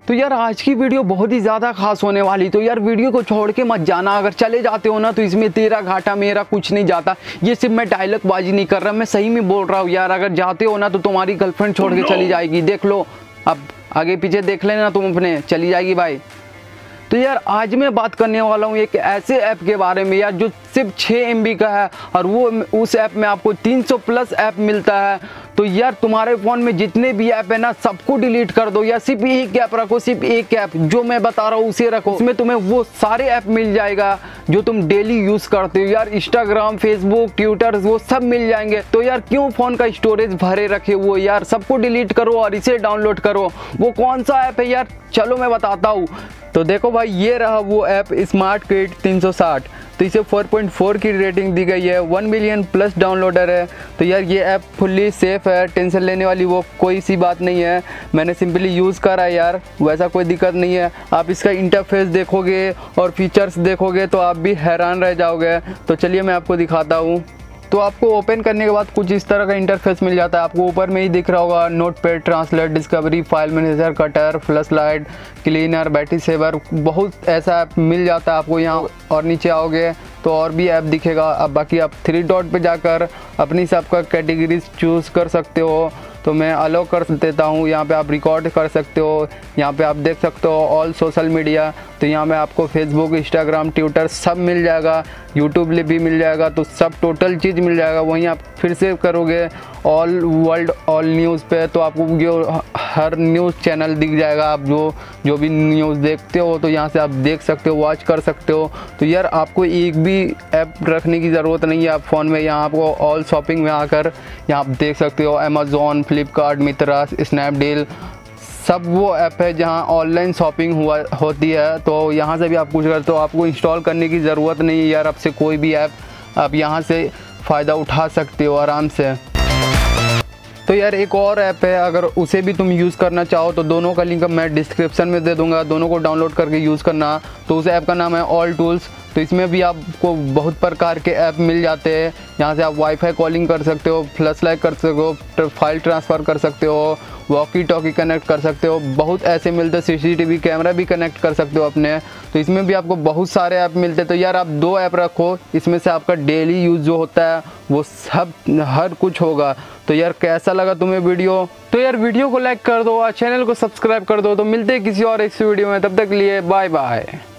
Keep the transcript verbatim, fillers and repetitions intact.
तो यार आज की वीडियो बहुत ही ज़्यादा खास होने वाली, तो यार वीडियो को छोड़ के मत जाना। अगर चले जाते हो ना तो इसमें तेरा घाटा मेरा कुछ नहीं जाता। ये सिर्फ मैं डायलॉग बाजी नहीं कर रहा, मैं सही में बोल रहा हूँ यार। अगर जाते हो ना तो तुम्हारी गर्लफ्रेंड छोड़ के चली जाएगी, देख लो। अब आगे पीछे देख लेना तुम अपने, चली जाएगी भाई। तो यार आज मैं बात करने वाला हूँ एक ऐसे ऐप के बारे में यार जो सिर्फ छः एम बी का है, और वो उस ऐप में आपको तीन सौ प्लस ऐप मिलता है। तो यार तुम्हारे फ़ोन में जितने भी ऐप है ना सबको डिलीट कर दो, या सिर्फ एक ऐप रखो, सिर्फ एक ऐप जो मैं बता रहा हूँ उसे रखो। उसमें तुम्हें वो सारे ऐप मिल जाएगा जो तुम डेली यूज़ करते हो यार। इंस्टाग्राम, फेसबुक, ट्विटर, वो सब मिल जाएंगे। तो यार क्यों फ़ोन का स्टोरेज भरे रखे हुए यार, सबको डिलीट करो और इसे डाउनलोड करो। वो कौन सा ऐप है यार, चलो मैं बताता हूँ। तो देखो भाई, ये रहा वो ऐप स्मार्ट किट तीन सौ साठ। तो इसे चार पॉइंट चार की रेटिंग दी गई है, वन मिलियन प्लस डाउनलोडर है। तो यार ये ऐप फुल्ली सेफ़ है, टेंशन लेने वाली वो कोई सी बात नहीं है। मैंने सिंपली यूज़ करा है यार, वैसा कोई दिक्कत नहीं है। आप इसका इंटरफेस देखोगे और फीचर्स देखोगे तो आप भी हैरान रह जाओगे। तो चलिए मैं आपको दिखाता हूँ। तो आपको ओपन करने के बाद कुछ इस तरह का इंटरफेस मिल जाता है। आपको ऊपर में ही दिख रहा होगा notepad, translate, discovery, file manager, cutter, flash light, cleaner, battery saver, बहुत ऐसा ऐप मिल जाता है आपको यहाँ। और नीचे आओगे तो और भी ऐप दिखेगा। अब बाकी आप थ्री डॉट पे जाकर अपनी हिसाब का कैटेगरीज चूज़ कर सकते हो। तो मैं अलाउ कर देता हूँ। यहाँ पे आप रिकॉर्ड कर सकते हो, यहाँ पे आप देख सकते हो ऑल सोशल मीडिया। तो यहाँ में आपको फेसबुक, इंस्टाग्राम, ट्विटर सब मिल जाएगा, यूट्यूब भी मिल जाएगा। तो सब टोटल चीज़ मिल जाएगा। वहीं आप फिर से करोगे ऑल वर्ल्ड ऑल न्यूज़ पे, तो आपको जो हर न्यूज़ चैनल दिख जाएगा। आप जो जो भी न्यूज़ देखते हो तो यहाँ से आप देख सकते हो, वॉच कर सकते हो। तो यार आपको एक भी ऐप रखने की ज़रूरत नहीं है आप फ़ोन में। यहाँ आपको ऑल शॉपिंग में आकर यहाँ आप देख सकते हो अमेज़ॉन, फ्लिपकार्ट, मित्रा, स्नैपडील, सब वो ऐप है जहाँ ऑनलाइन शॉपिंग हुआ होती है। तो यहाँ से भी आप कुछ करते हो, आपको इंस्टॉल करने की ज़रूरत नहीं है यार। आपसे कोई भी ऐप आप यहाँ से फ़ायदा उठा सकते हो आराम से। तो यार एक और ऐप है, अगर उसे भी तुम यूज़ करना चाहो तो दोनों का लिंक मैं डिस्क्रिप्शन में दे दूंगा, दोनों को डाउनलोड करके यूज़ करना। तो उस ऐप का नाम है ऑल टूल्स। तो इसमें भी आपको बहुत प्रकार के ऐप मिल जाते हैं। यहाँ से आप वाईफाई कॉलिंग कर सकते हो, फ्लैश लाइट कर सकते हो, फाइल ट्रांसफ़र कर सकते हो, वॉकी टॉकी कनेक्ट कर सकते हो, बहुत ऐसे मिलते हैं। सीसीटीवी कैमरा भी कनेक्ट कर सकते हो अपने। तो इसमें भी आपको बहुत सारे ऐप मिलते हैं। तो यार आप दो ऐप रखो, इसमें से आपका डेली यूज़ जो होता है वो सब हर कुछ होगा। तो यार कैसा लगा तुम्हें वीडियो? तो यार वीडियो को लाइक कर दो और चैनल को सब्सक्राइब कर दो। तो मिलते हैं किसी और एक वीडियो में, तब तक के लिए बाय बाय।